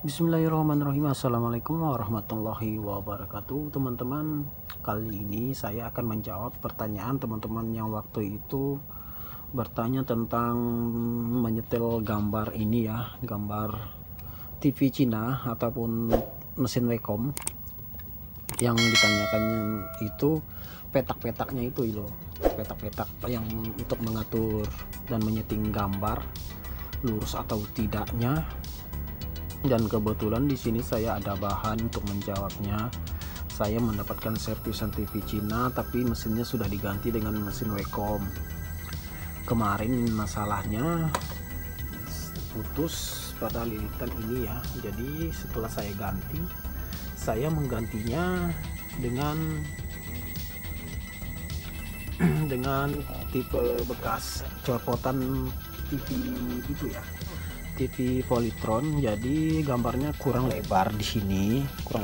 Bismillahirrahmanirrahim. Assalamualaikum warahmatullahi wabarakatuh. Teman-teman, kali ini saya akan menjawab pertanyaan teman-teman yang waktu itu bertanya tentang menyetel gambar ini ya, gambar TV Cina ataupun mesin Wacom. Yang ditanyakan itu petak-petaknya itu loh, petak-petak yang untuk mengatur dan menyeting gambar lurus atau tidaknya. Dan kebetulan di sini saya ada bahan untuk menjawabnya. Saya mendapatkan servisan TV Cina, tapi mesinnya sudah diganti dengan mesin Wacom. Kemarin masalahnya putus pada lilitan ini ya. Jadi setelah saya ganti, saya menggantinya dengan tipe bekas copotan TV itu ya, TV Polytron. Jadi gambarnya kurang lebar di sini,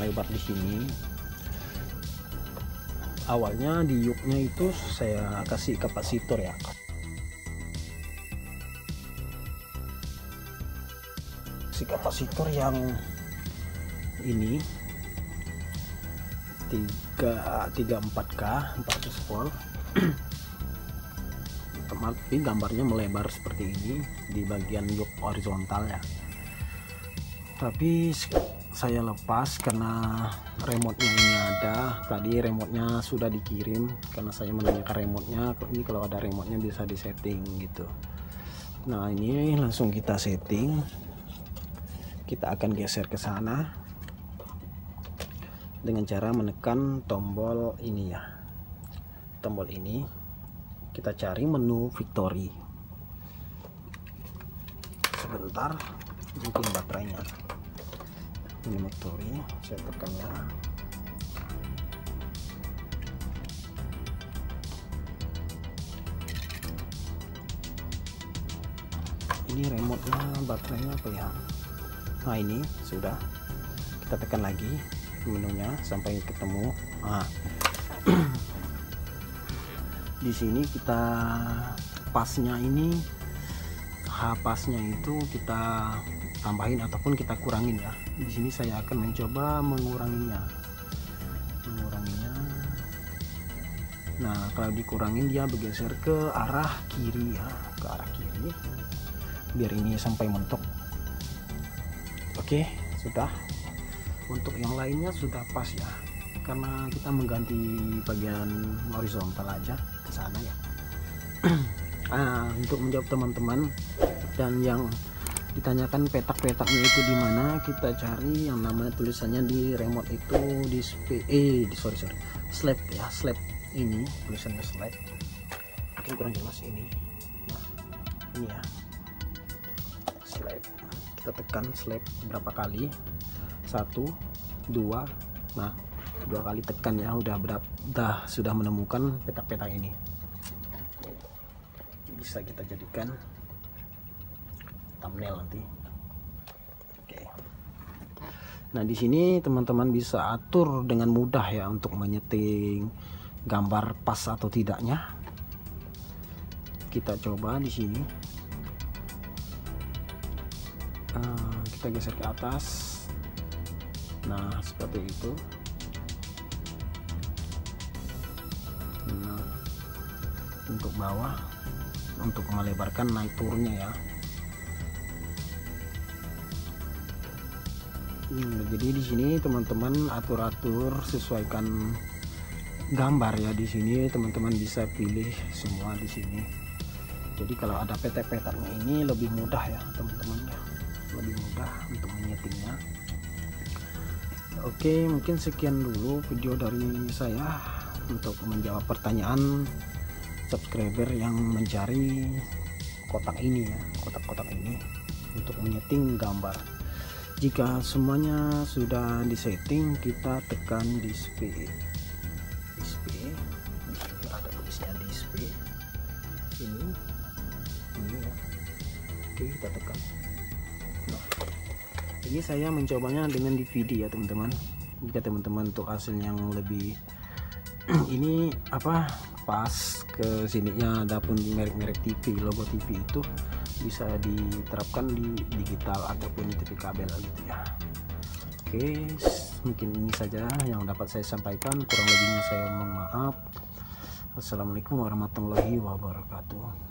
Awalnya di yuknya itu saya kasih kapasitor ya, yang ini 34K 400 volt. Tapi gambarnya melebar seperti ini di bagian yuk horizontal ya. Tapi saya lepas karena remote-nya ini ada. Tadi remote-nya sudah dikirim karena saya menanyakan remote-nya. Ini kalau ada remote-nya bisa disetting gitu. Nah, ini langsung kita setting. Kita akan geser ke sana dengan cara menekan tombol ini ya. Tombol ini. Kita cari menu Victory. Sebentar, mungkin baterainya. Ini Victory, saya tekan ya. Ini remote-nya, baterainya apa ya? Nah, ini sudah. Kita tekan lagi menunya sampai ketemu. Nah. Di sini kita pasnya ini, pasnya itu kita tambahin ataupun kita kurangin ya. Di sini saya akan mencoba menguranginya. Nah, kalau dikurangin dia bergeser ke arah kiri ya, biar ini sampai mentok. Oke, sudah. Untuk yang lainnya sudah pas ya, karena kita mengganti bagian horizontal aja ke sana ya. Untuk menjawab teman-teman dan yang ditanyakan petak-petaknya itu di mana, kita cari yang namanya tulisannya di remote itu slab ya, slab ini tulisannya slab. Mungkin kurang jelas ini. Nah, ini ya, slab. Kita tekan slab berapa kali? 1, 2. Nah, 2 kali tekan ya, sudah menemukan petak-petak ini. Bisa kita jadikan thumbnail nanti. Oke. Nah, di sini teman-teman bisa atur dengan mudah ya untuk menyeting gambar pas atau tidaknya. Kita coba di sini. Kita geser ke atas. Nah, seperti itu. Nah, untuk bawah, untuk melebarkan naik turunnya ya. Jadi di sini teman-teman atur-atur, sesuaikan gambar ya. Di sini teman-teman bisa pilih semua di sini. Jadi kalau ada petak-petaknya ini lebih mudah ya teman-teman ya, lebih mudah untuk menyetingnya. Oke, mungkin sekian dulu video dari saya untuk menjawab pertanyaan subscriber yang mencari kotak ini ya, kotak-kotak ini untuk menyeting gambar. Jika semuanya sudah disetting, kita tekan display. Di sini ada tulisnya display. Ini ya. Oke, kita tekan. Nah, ini saya mencobanya dengan DVD ya teman-teman. Jika teman-teman untuk hasil yang lebih ini pas ke sininya ada pun merek-merek TV, logo TV itu bisa diterapkan di digital ataupun di TV kabel gitu ya. Oke, mungkin ini saja yang dapat saya sampaikan, kurang lebihnya saya mohon maaf. Assalamualaikum warahmatullahi wabarakatuh.